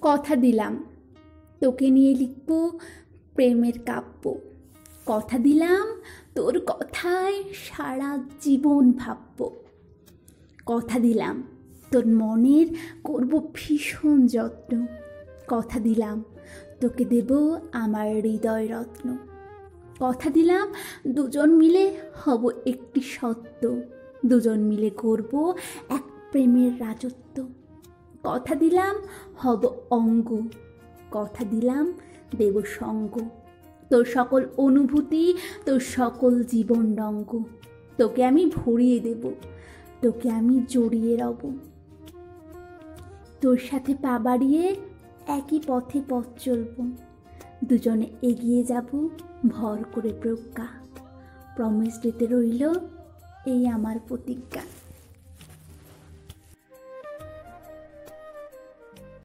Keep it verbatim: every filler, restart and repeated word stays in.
কথা দিলাম তোকে নিয়ে লিখব প্রেমের কাব্য। কথা দিলাম তোর কথায় সারা জীবন ভাবব। কথা দিলাম তোর মনের করব ভীষণ যত্ন। কথা দিলাম তোকে দেব আমার হৃদয় রত্ন। কথা দিলাম দুজন মিলে হব একটি সত্য। দুজন মিলে করব এক প্রেমের রাজত্ব। কথা দিলাম হব অঙ্গ। কথা দিলাম দেব সঙ্গ। তোর সকল অনুভূতি, তোর সকল জীবন রঙ্গ। তোকে আমি ভরিয়ে দেব, তোকে আমি জড়িয়ে রব। তোর সাথে পা বাড়িয়ে একই পথে পথ চলব। দুজনে এগিয়ে যাব ভর করে প্রজ্ঞা। প্রমিস দিতে রইল এই আমার প্রতিজ্ঞা।